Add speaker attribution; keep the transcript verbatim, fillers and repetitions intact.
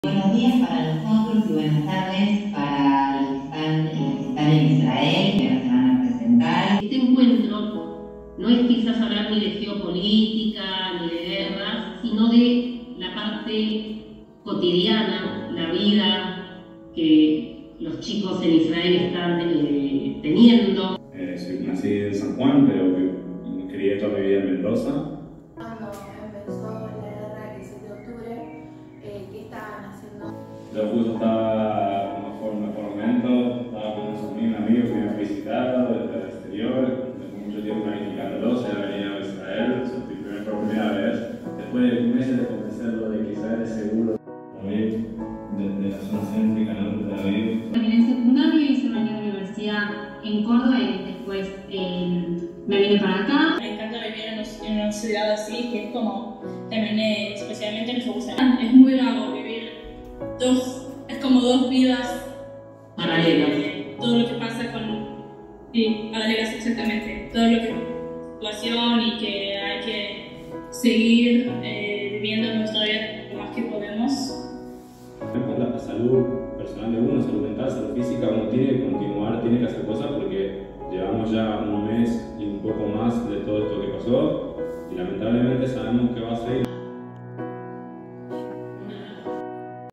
Speaker 1: Buenos días para nosotros y buenas tardes para los que están, los que están en Israel, que ahora se van a presentar.
Speaker 2: Este encuentro no es quizás hablar ni de geopolítica ni de guerras, sino de la parte cotidiana, la vida que los chicos en Israel están eh, teniendo.
Speaker 3: Eh, soy, nací en San Juan, pero me crié toda mi vida en Mendoza.
Speaker 4: Cuando empezó la guerra el siete de octubre, eh, ¿qué estaban haciendo?
Speaker 3: Yo justo estaba en mejor, mejor momento, estaba con unos amigos, amigos que me habían visitado desde el exterior. Después de mucho tiempo planificándolos, ya venía a Israel, eso fue mi por primera vez. Después de meses de convencerlo de que Israel es seguro. También desde la zona céntrica, ¿no? De Tel Aviv.
Speaker 5: Terminé el secundario, hice una universidad en Córdoba y después eh, me vine para acá.
Speaker 6: Me encanta vivir en, los, en una ciudad así, que es como, también eh, especialmente en Jerusalén. Es muy bravo vivir dos, es como dos vidas
Speaker 2: Paralelas.
Speaker 6: Eh, todo lo que pasa con, sí, paralelas exactamente, todo lo que situación y que hay que seguir eh, viviendo nuestra vida lo más que podemos.
Speaker 3: En cuanto a la salud personal de uno, salud mental, salud física, uno tiene que continuar, tiene que hacer cosas porque llevamos ya un mes y un poco más de todo esto que pasó y lamentablemente sabemos que va a seguir.